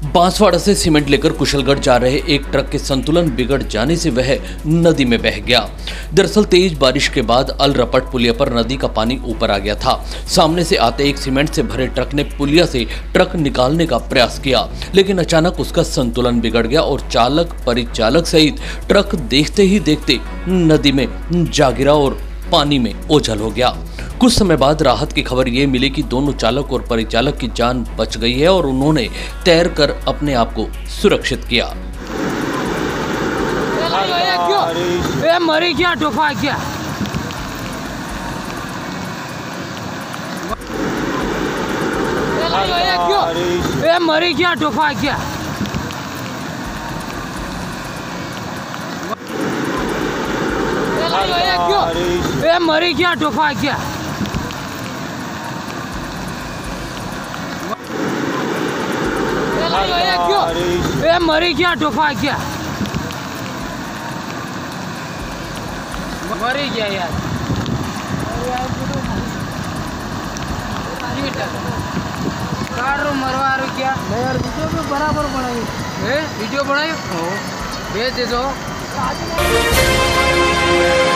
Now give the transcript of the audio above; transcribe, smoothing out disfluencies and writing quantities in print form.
बांसवाड़ा से सीमेंट लेकर कुशलगढ़ जा रहे एक ट्रक के संतुलन बिगड़ जाने से वह नदी में बह गया। दरअसल तेज बारिश के बाद अलरपट पुलिया पर नदी का पानी ऊपर आ गया था। सामने से आते एक सीमेंट से भरे ट्रक ने पुलिया से ट्रक निकालने का प्रयास किया, लेकिन अचानक उसका संतुलन बिगड़ गया और चालक परिचालक सहित ट्रक देखते ही देखते नदी में जा गिरा और पानी में ओझल हो गया। कुछ समय बाद राहत की खबर ये मिली कि दोनों चालक और परिचालक की जान बच गई है और उन्होंने तैरकर अपने आप को सुरक्षित किया। मरी क्या टोफा क्या मरी क्या टोफा क्या मरी क्या टोफा क्या मरी क्या टोफा क्या मरी क्या यार मरवा रहे क्या नहीं यार वीडियो पे बराबर बनाई वीडियो बनाई भेज दे दो।